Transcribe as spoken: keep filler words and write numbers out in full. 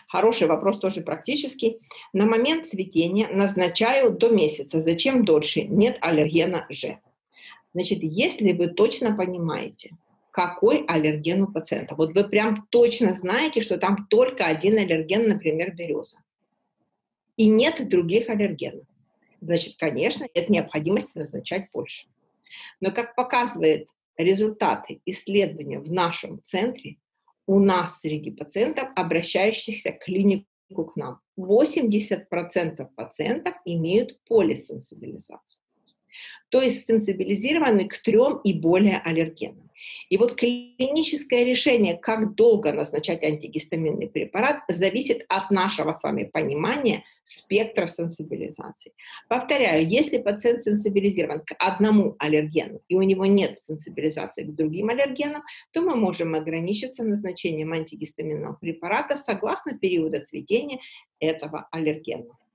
Хороший вопрос, тоже практический. На момент цветения назначаю до месяца. Зачем дольше? Нет аллергена же. Значит, если вы точно понимаете, какой аллерген у пациента, вот вы прям точно знаете, что там только один аллерген, например, береза, и нет других аллергенов, значит, конечно, нет необходимости назначать больше. Но, как показывают результаты исследования в нашем центре, у нас среди пациентов, обращающихся в клинику к нам, восемьдесят процентов пациентов имеют полисенсибилизацию. То есть сенсибилизированы к трем и более аллергенам. И вот клиническое решение, как долго назначать антигистаминный препарат, зависит от нашего с вами понимания спектра сенсибилизации. Повторяю, если пациент сенсибилизирован к одному аллергену и у него нет сенсибилизации к другим аллергенам, то мы можем ограничиться назначением антигистаминного препарата согласно периода цветения этого аллергена.